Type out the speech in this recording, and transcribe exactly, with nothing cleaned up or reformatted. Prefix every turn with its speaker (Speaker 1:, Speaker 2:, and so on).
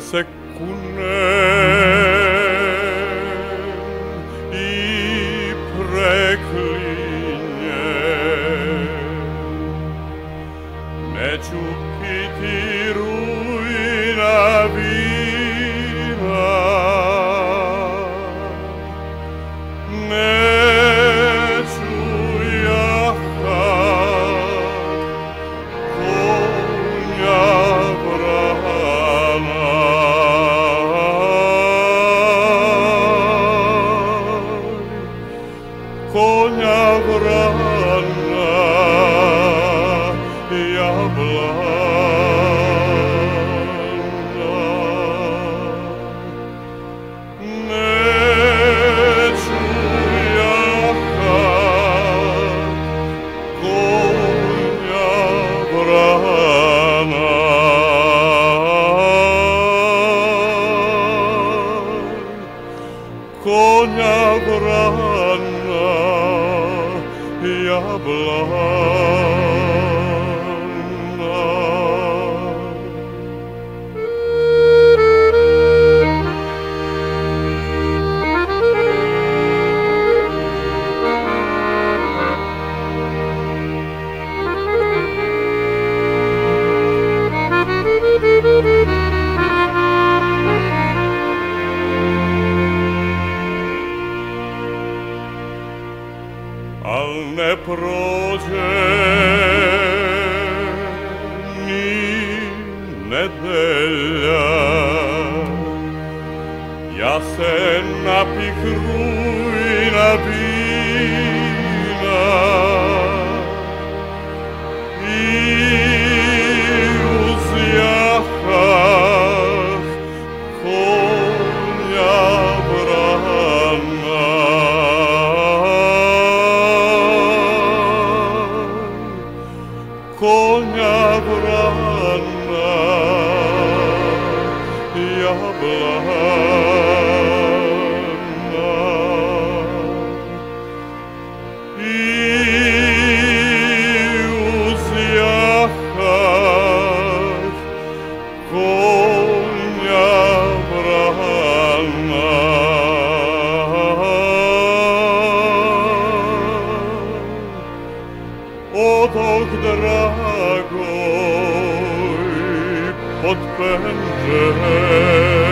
Speaker 1: se kunem i preklinjem. Neću piti rujna vina, neću jahat konja vrana. Konja vrana, jablana. Neću jahat konja vrana. Konja vrana, jablana. Al ne prođe ni nedelja, ja se napih rujna vina i uzjahah konja vrana. Konja vrana, jablana. I uzjahah konja vrana. Odok dragoj pod penđer